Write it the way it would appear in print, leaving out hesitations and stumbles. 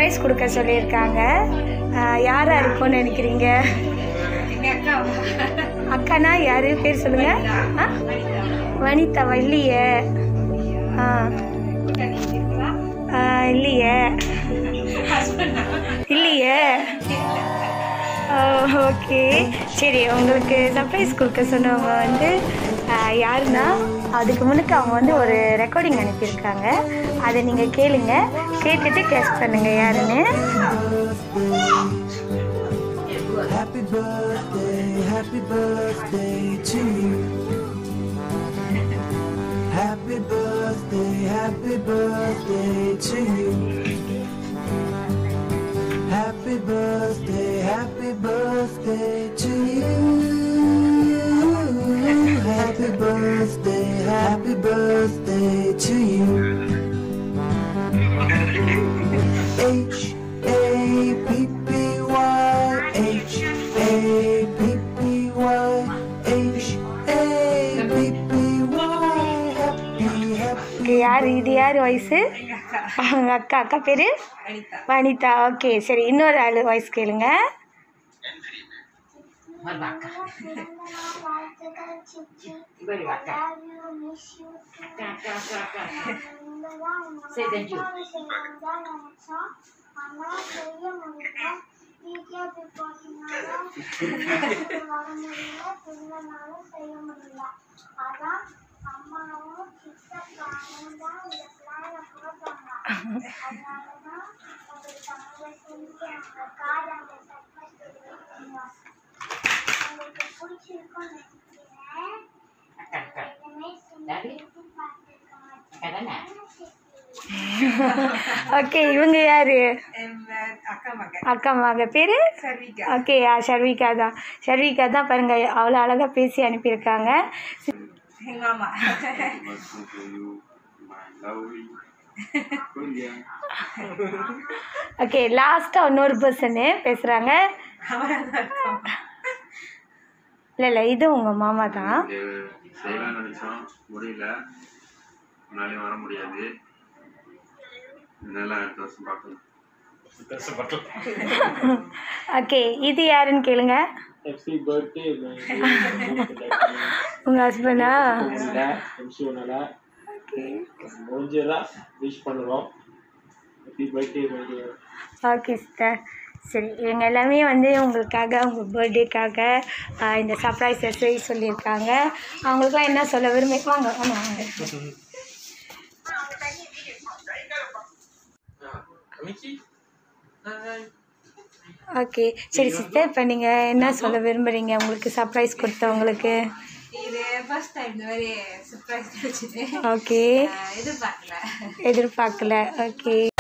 Surprise கொடுக்க சொல்லியிருக்காங்க. யாராக இருக்கும்னு நினைக்கிறீங்க? அக்கானா யார்? பேர் சொல்லுங்கள். வனிதாவா? இல்லையே. இல்லையே இல்லையே. ஓகே, சரி. உங்களுக்கு சர்ப்ரைஸ் கொடுக்க சொன்னவங்க வந்து யாருன்னா, அதுக்கு முன்னுக்கு அவங்க வந்து ஒரு ரெக்கார்டிங் அனுப்பியிருக்காங்க. அதை நீங்கள் கேளுங்க, கேட்டுட்டு கெஸ் பண்ணுங்க யாருன்னு. Happy birthday to you. Happy birthday to you. Happy birthday to you. Happy birthday to you. யார் இது? யார் வாய்ஸு? அவங்க அக்கா பேர் வனிதா. ஓகே, சரி. இன்னொரு ஆள் வாய்ஸ் கேளுங்க. ஓகே, இவங்க யாரு? அக்கா மக. பேரு? ஓகே, ஷர்விகா தான். ஷர்விகா தான் பாருங்க, அவ்வளோ அழகாக பேசி அனுப்பியிருக்காங்க. ஓகே, லாஸ்ட்டாக இன்னொரு பர்சனு பேசுகிறாங்க. இல்லை, இது உங்கள் மாமா தான். வர முடியாது. ஓகே, இது யாருன்னு கேளுங்க. உங்க ஹஸ்பண்டா? ஓகே சிஸ்டர், சரி. இவங்க எல்லாமே வந்து உங்களுக்காக, உங்கள் பர்த்டேக்காக இந்த சர்ப்ரைஸை செய்ய சொல்லியிருக்காங்க. அவங்களுக்குலாம் என்ன சொல்ல விரும்பிக்குவாங்க? வாங்க. ஓகே, சரி சிஸ்டர், இப்போ நீங்கள் என்ன சொல்ல விரும்புகிறீங்க உங்களுக்கு சர்ப்ரைஸ் கொடுத்தவங்களுக்கு? இது ஃபர்ஸ்ட் டைம் இந்த மாதிரி சர்ப்ரைஸ் கிடைச்சது. ஓகே, எதிர்பார்க்கல. ஓகே.